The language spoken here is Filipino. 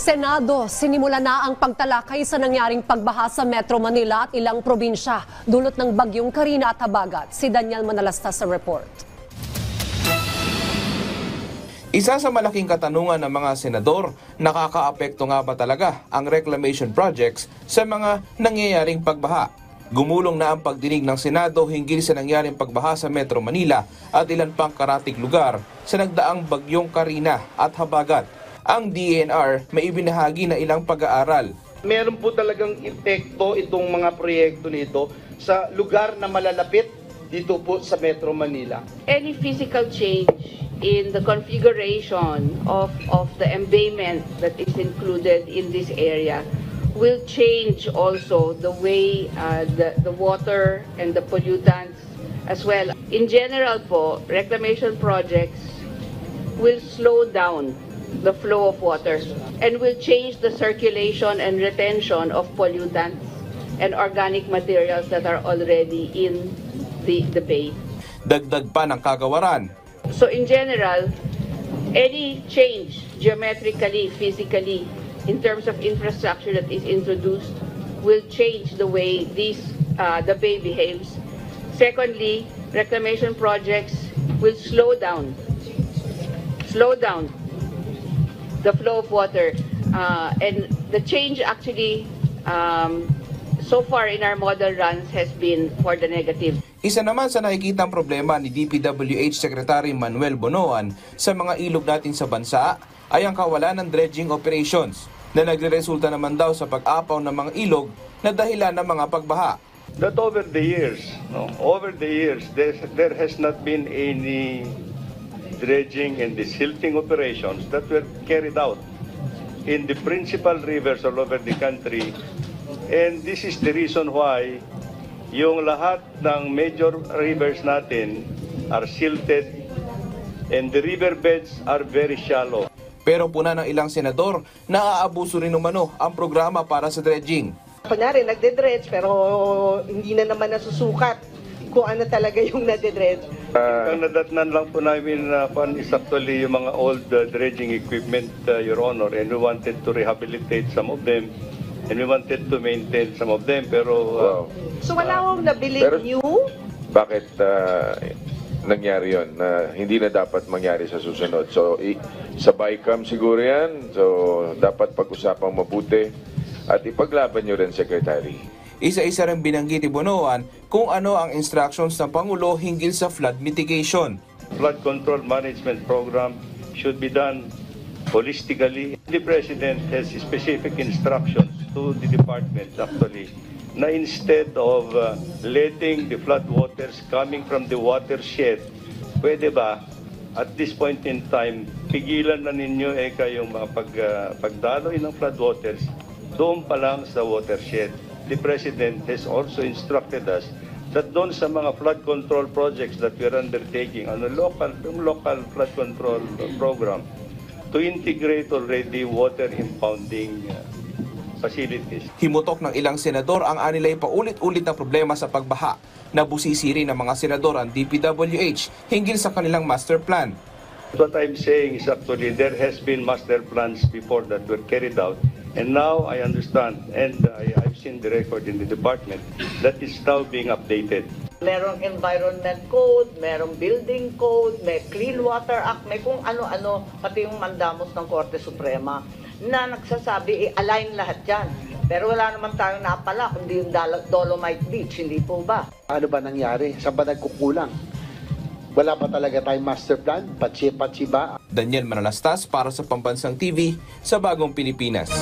Senado, sinimula na ang pagtalakay sa nangyaring pagbaha sa Metro Manila at ilang probinsya dulot ng bagyong Karina at Habagat. Si Daniel Manalastas sa report. Isa sa malaking katanungan ng mga senador, nakakaapekto nga ba talaga ang reclamation projects sa mga nangyayaring pagbaha? Gumulong na ang pagdinig ng Senado hinggil sa nangyaring pagbaha sa Metro Manila at ilan pang karatig lugar sa nagdaang bagyong Karina at Habagat. Ang DENR may ibinahagi na ilang pag-aaral. Meron po talagang epekto itong mga proyekto nito sa lugar na malalapit dito po sa Metro Manila. Any physical change in the configuration of the embayment that is included in this area will change also the way the water and the pollutants as well. In general po, reclamation projects will slow down the flow of water and will change the circulation and retention of pollutants and organic materials that are already in the bay. Dagdag pa ng kagawaran. So in general, any change geometrically, physically, in terms of infrastructure that is introduced will change the way the bay behaves. Secondly, reclamation projects will slow down the flow of water, and the change actually so far in our model runs has been for the negative. Isa naman sa nakikitang problema ni DPWH Secretary Manuel Bonoan sa mga ilog natin sa bansa ay ang kawalan ng dredging operations na nagreresulta naman daw sa pag-apaw ng mga ilog na dahilan ng mga pagbaha. That over the years, there has not been any dredging and the silting operations that were carried out in the principal rivers all over the country. And this is the reason why yung lahat ng major rivers natin are silted and the riverbeds are very shallow. Pero puna ng ilang senador, naaabuso rin umano ang programa para sa dredging. Kunyari, nagde-dredge pero hindi na naman nasusukat kung ano talaga yung nade-dredge. Ang nadatnan lang po namin is actually yung mga old dredging equipment, Your Honor, and we wanted to rehabilitate some of them and we wanted to maintain some of them, pero... So wala akong nabili new? Bakit nangyari yun na hindi na dapat mangyari sa susunod? So sa BICAM siguro yan, so dapat pag-usapang mabuti at ipaglaban nyo rin, Secretary. Isa-isa rin binanggit ni Bonoan kung ano ang instructions ng Pangulo hinggil sa flood mitigation. Flood control management program should be done holistically. The President has specific instructions to the departments actually na instead of letting the flood waters coming from the watershed, pwede ba at this point in time pigilan na ninyo yung mga pagdaloy ng flood waters doon pa lang sa watershed. The President has also instructed us that doon sa mga flood control projects that we are undertaking on a local flood control program to integrate already water impounding facilities. Himutok ng ilang senador ang anilay paulit-ulit na problema sa pagbaha. Nabusisi rin ng mga senador ang DPWH hinggil sa kanilang master plan. What I'm saying is actually there has been master plans before that were carried out. And now I understand, and I've seen the record in the department, that is now being updated. Merong environment code, merong building code, may Clean Water Act, may kung ano-ano, pati yung mandamos ng Korte Suprema, na nagsasabi, i-align lahat yan. Pero wala naman tayong napala, kundi yung Dolomite Beach, hindi po ba? Ano ba nangyari? Saan ba nagkukulang? Wala ba talaga tayong master plan? Patsi-patsi ba? Daniel Manalastas para sa Pambansang TV sa Bagong Pilipinas.